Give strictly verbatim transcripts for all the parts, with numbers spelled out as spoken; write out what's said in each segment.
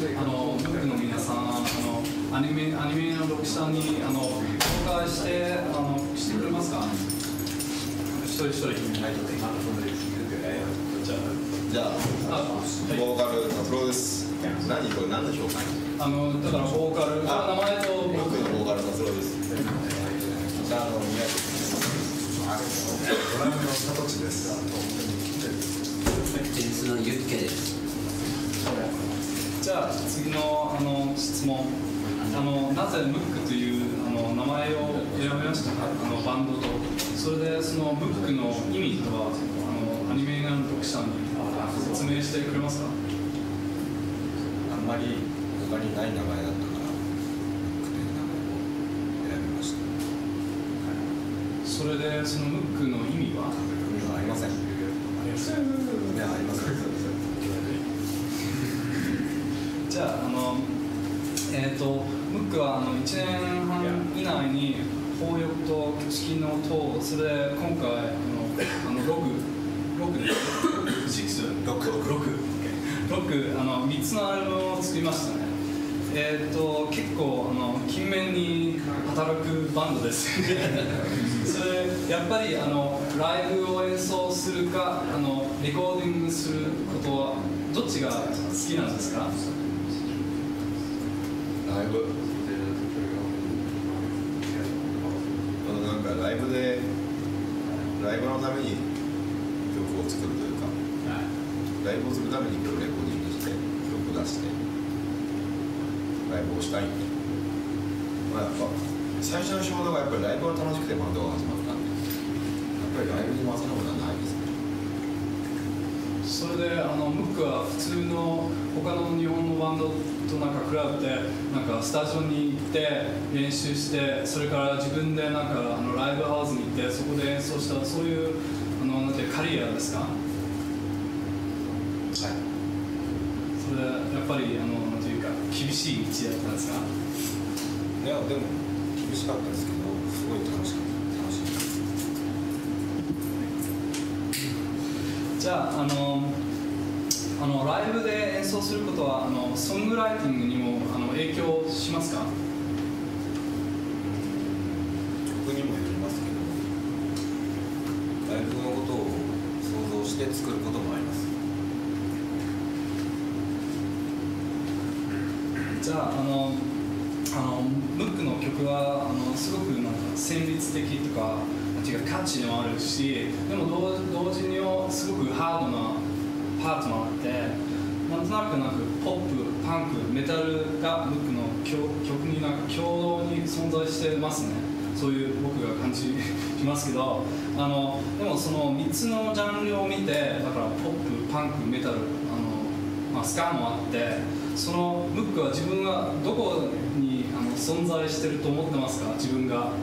あのムックの皆さん、あのアニメアニメの読者にあの紹介してあのしてくれますか？一人一人。 じゃあ、ボーカル達郎です。何これ何でしょうか？ あのだからボーカル、名前と僕のボーカル達郎です。じゃあ、あの宮城です。ドラムの佐藤です。 テニスのユッケです。 じゃあ次のあの質問。あのなぜムックというあの名前を選びましたか？あのバンドと。それでそのムックの意味とはあのアニメの読者に説明してくれますか？ あんまり他にない名前だったから、ムックという名前を選びました。 それでそのムックの意味は？ 意味はありません。ありません。いや、ありません。 じゃあ、あの、えーと、ムックはあのいちねんはん以内に法欲と式の等、それで今回あのあのログ、ログです。 ロック、ロック、ロック、 ロック、あのみっつのアルバムを作りましたね。えーと、結構あの勤勉に働くバンドです。それやっぱりあのライブを演奏するかあのレコーディングすることはどっちが好きなんですか？ ライブ。なんかライブでライブのために曲を作るというか、ライブをするためにレコーディングして曲を出してライブをしたいんで、まあやっぱ最初の仕事がやっぱりライブが楽しくてバンドが始まったんで、やっぱりライブに回せることはないですね。 それであのムックは普通の他の日本のバンドとなんか比べてなんかスタジオに行って練習して、それから自分でなんかあのライブハウスに行ってそこで演奏した、そういうあのなんてカリアですか？はい。それやっぱりあのなんていうか厳しい道だったんですか？ いやでも厳しかったですけど、すごい楽しかった。楽しかった。 じゃあ、あのあのライブで演奏することはあのソングライティングにもあの影響しますか？ 曲にもよりますけど、ライブのことを想像して作ることもあります。 じゃあ、あのあのムックの曲はあのすごくなんか旋律的とか違う価値もあるし、でも同同時にすごくハードなパートもあって、なんとなくなんかポップ、パンク、メタルがムックの曲になんか共同に存在してますね。そういう僕が感じますけど、あのでもそのみっつのジャンルを見て、だからポップ、パンク、メタル、あの、まあ、スカもあって、そのムックは自分がどこにあの存在してると思ってますか？自分が。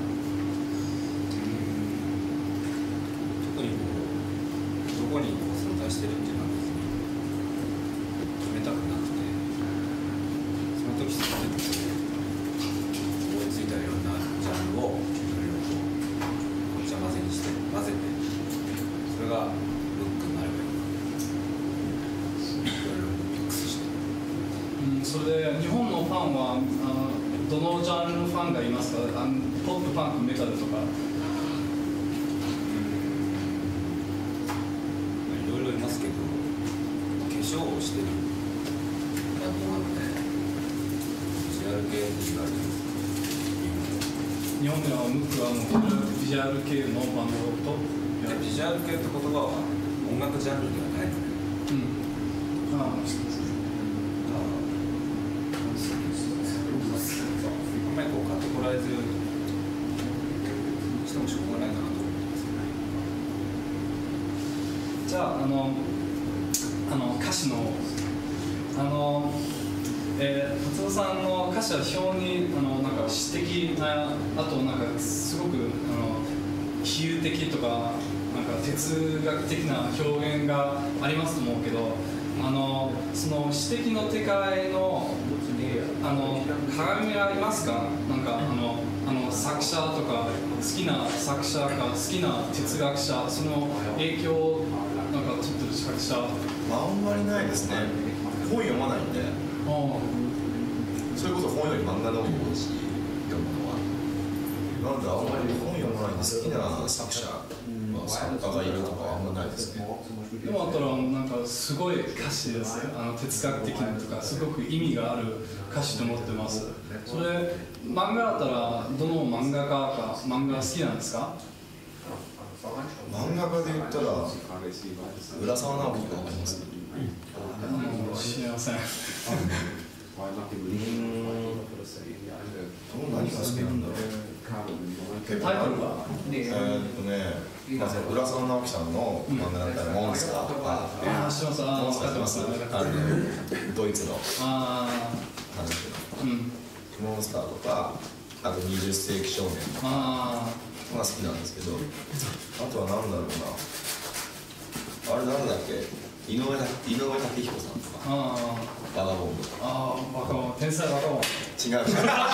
どこにこう存在してるっていうのは決めたくなくて、その時その時で思いついたようなジャンルをいろいろこうごちゃ混ぜにして混ぜて、それがブックになればいいな、いろいろミックスして、 うん、それで日本のファンはあのどのジャンルのファンがいますか？あのポップ、パンク、メタルとか。 化粧をしてるバンドなので、ビジュアル系って言われてます。 日本ではムックはもうビジュアル系のバンドとビジュアル系って言葉は音楽ジャンルではないので、 うん、ああ、そうですね。 あんまりこうカテゴライズしてもしょうがないかなと思ってます。 じゃあ、あのあの歌詞のあの、えー、達郎さんの歌詞は非常にあのなんか詩的な、あとなんかすごくあの比喩的とかなんか哲学的な表現がありますと思うけど、あのその詩的の世界のあの鏡がありますか？なんかあのあの作者とか好きな作者か好きな哲学者、その影響をなんか取ってる作者。 あんまりないですね。本読まないんで。 あ画の方が多いし読むのは。なんであんまり本読まないんで好きな作者、まあ、作家がいるとかあんまないですね。 でもあったらなんかすごい歌詞です。あの哲学的なとかすごく意味がある歌詞と思ってます。それ漫画だったらどの漫画家か漫画好きなんですか？ 漫画家で言ったら浦沢直樹がわかります。 うん、知りません。 うーん、何が好きなんだろう。 タイトルは？ えーっとね、まあ、浦沢直樹さんの漫画だったらモンスターとか、 ああ、知ってます。ああ、 モンスターってます。あのドイツのあ話あ、うん。 モンスターとか、あとにじゅっ世紀少年とかあが好きなんですけど、あとは何だろうな、あれ誰だっけ、井上井上武彦さんとか、 あ、 バガボンド。 ああ、バカボン、天才バカボン。 違う。どうも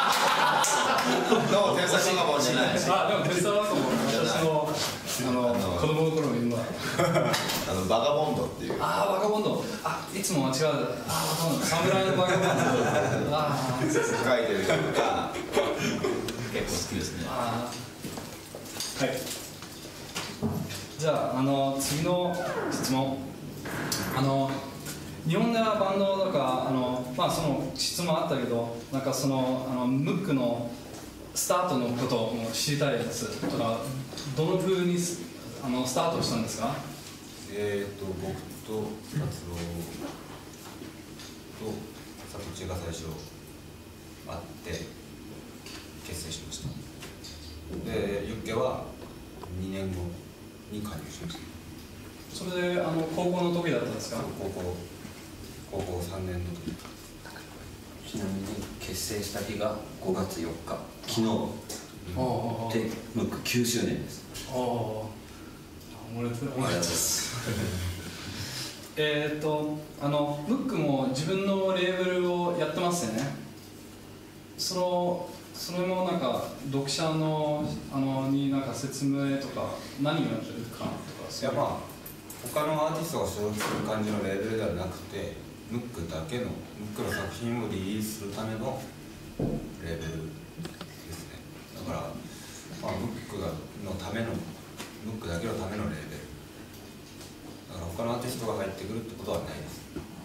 天才バガボンじゃない。 あ、でも天才バカボン、私のあの子供の頃に言うのは。 あのバガボンドっていう。 ああ、バカボンド。あ、いつも間違う。ああ、バカボンド。侍のバカボンド。ああ、 書いてる人が結構好きですね。 ああ、はい。じゃあ、あの次の質問。あの日本ではバンドとかあの、まあ、その質問あったけど、なんかそのあのムックのスタートのことを知りたいですとか、どの風にあのスタートしたんですか？ えーと僕と達郎と佐藤千が最初会って結成しました。でユッケはにねんごに加入しました。 それであの高校の時だったんですか？ 高校高校さんねんの時。 ちなみに結成した日がごがつよっか、昨日でムックきゅうしゅうねんです。 ああ、おめでとうございます。えっとあのムックも自分のレーベルをやってますよね。そのそれもなんか読者のあのになんか説明とか何をやってるかとか。 いやまあ他のアーティストが所属する感じのレーベルではなくて、ムックだけのムックの作品をリリースするためのレーベルですね。だから、まあ、ムックがのためのムックだけのためのレーベルだから他のアーティストが入ってくるってことはないです。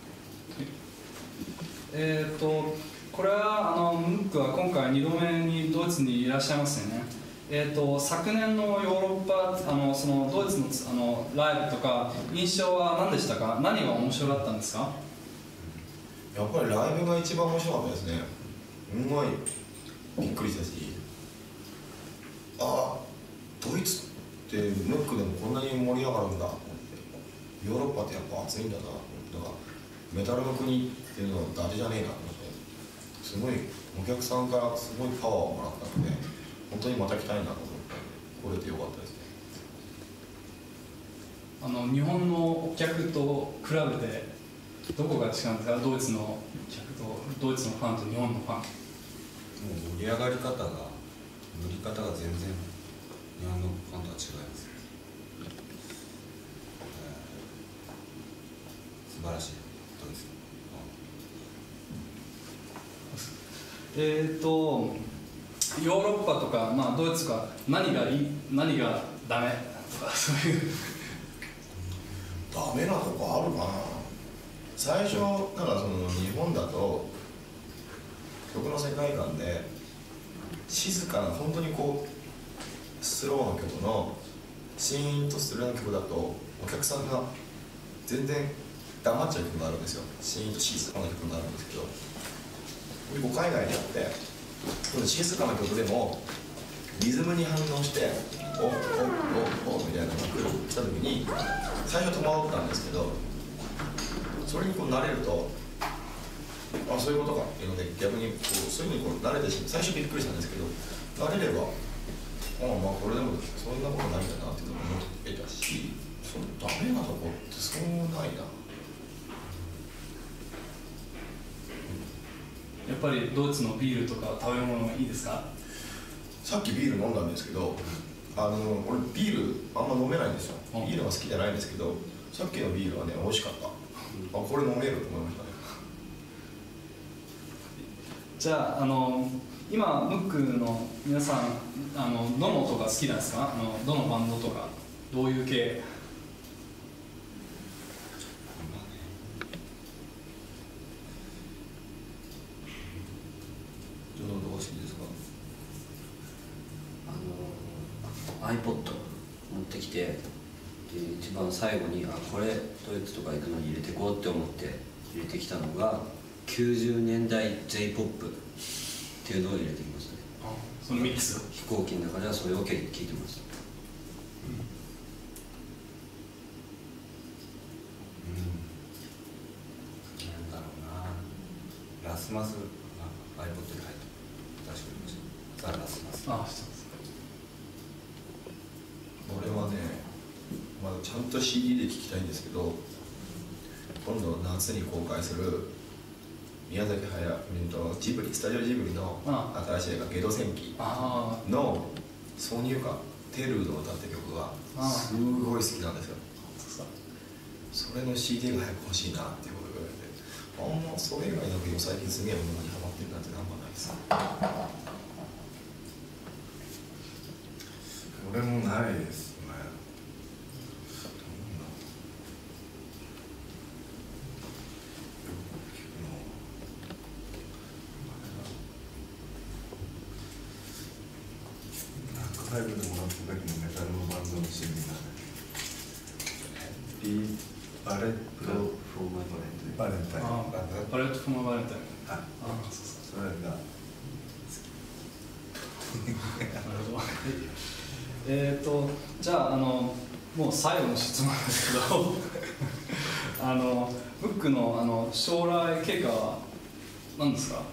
えっとこれはあのムックは今回にどめにドイツにいらっしゃいますよね。えー、と昨年のヨーロッパあのそのドイツの、あのライブとか印象は何でしたか？何が面白かったんですか？ やっぱりライブが一番面白かったですね。すごいびっくりしたし、ああドイツってムックでもこんなに盛り上がるんだと思って、ヨーロッパってやっぱ熱いんだなと思って、だからメタルの国っていうのは伊達じゃねえなと思って、すごいお客さんからすごいパワーをもらったので、本当にまた来たいなと思って来れてよかったですね。 あの日本のお客と比べてどこが違うんですか？ドイツの客とドイツのファンと日本のファン。 もう盛り上がり方が乗り方が全然日本のファンとは違います、えー、素晴らしいドイツのえっとヨーロッパとか、まあ、ドイツか何がいい何がダメとかそういうダメなとこあるかな。最初なんかその日本だと曲の世界観で静かな本当にこうスローの曲のシーンとするような曲だとお客さんが全然黙っちゃう曲があるんですよ。シーンと静かな曲があるんですけど、海外でやって静かな曲でもリズムに反応しておおおおみたいなのが来た時に最初戸惑ったんですけど、それにこう慣れるとあそういうことかっていうので逆にこうそういうのにこう慣れてしまう。最初びっくりしたんですけど慣れればあまあこれでもそんなことないんだなっていうのを思ってたし、そのダメなとこってそうないな。 やっぱりドイツのビールとか食べ物いいですか？ さっきビール飲んだんですけど、あの俺ビールあんま飲めないんですよ。ビールが好きじゃないんですけど、さっきのビールはね美味しかった。あこれ飲めると思いましたね。 じゃあ、あの今ムックの皆さんあのどの音が好きなんですか？あのどのバンドとかどういう系？ どの音が好きですか？ あの iPod 持ってきて、で一番最後にあこれドイツとか行くのに入れてこうって思って入れてきたのがきゅうじゅうねんだい J-ポップ っていうのを入れてきましたね。 あ、そのミックス。 飛行機の中ではそれを聴いてます。 うん、なんだろうな、ラスマスが iPod に入って出してくれました。ザ・ラスマス。 あ、してます。 俺はね、まだちゃんと シーディー で聴きたいんですけど、今度夏に公開する宮崎駿とジブリ、スタジオジブリの新しい映画「ゲド戦記」の挿入歌「テルード」を歌った曲がすごい好きなんですよ。それの シーディー が早く欲しいなっていうことが言われて、あんまそれ以外の曲最近すげえものにハマってるなんてなんもないです。 俺もないですね。ライブでもらった時のメタルのバンドの シーディー なんで、バレット・フォーマイ・バレンタイン。 バレット・フォーマイ・バレンタイン。 はい。それが好き。 なるほど。えっとじゃあ、あのもう最後の質問ですけどあのムックのあの将来計画は何ですか？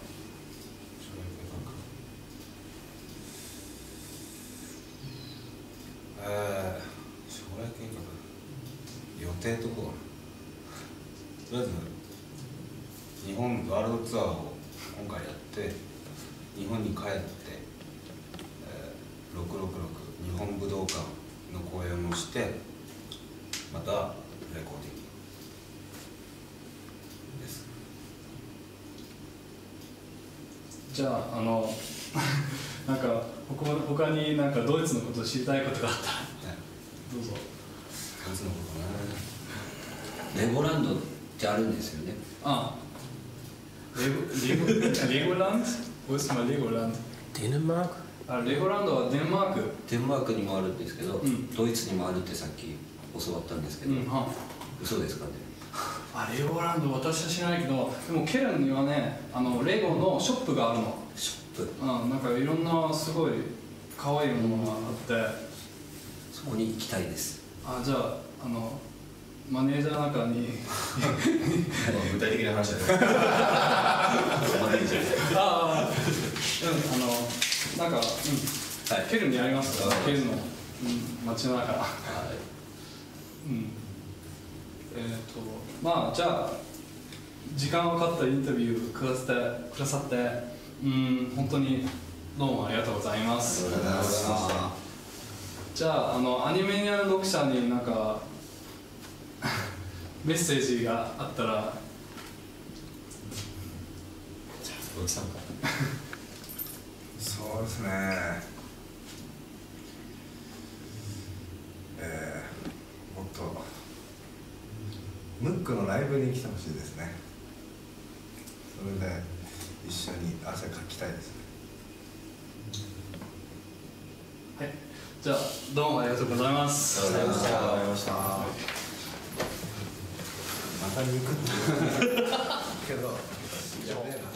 えー、将来計画予定とことりあえず日本ワールドツアーを今回やって日本に帰って、えー、ろくろくろく日本武道館の公演をしてまたレコーディングです。 じゃあ、あのなんか他他になんかドイツのことを知りたいことがあったら、はい、どうぞ。 ドイツのことね。レゴランドってあるんですよね。 ああ、レゴレゴレゴランド？どうですかレゴランド？ デンマーク？ あ、レゴランドはデンマーク。 デンマークにもあるんですけど、 うん、 ドイツにもあるってさっき教わったんですけど、うん、は嘘ですかね？ あ、レゴランド私は知らないけど、でもケルンにはね、あのレゴのショップがあるの。 ショップ？ うん、なんかいろんなすごい可愛いものがあって、 そこに行きたいです。 あ、じゃあ、あのマネージャーなんかに具体的な話だねああ、うん、あのなんか、うん、はい、ケルンにありますか？ケルンの、うん、街の中。はい、うん、えっ、ー、とまあじゃあ時間をかかったインタビューくださってくださって、うん、本当にどうもありがとうございます。 ありがとうございました。 じゃあ、あのアニメニアの読者になんかメッセージがあったら。 じゃあ、鈴木さんか。 そうですね。えー、もっとムックのライブに来てほしいですね。それで一緒に汗かきたいですね。 はい、じゃあどうもありがとうございます。 ありがとうございました。 また肉って言うけどやべえな。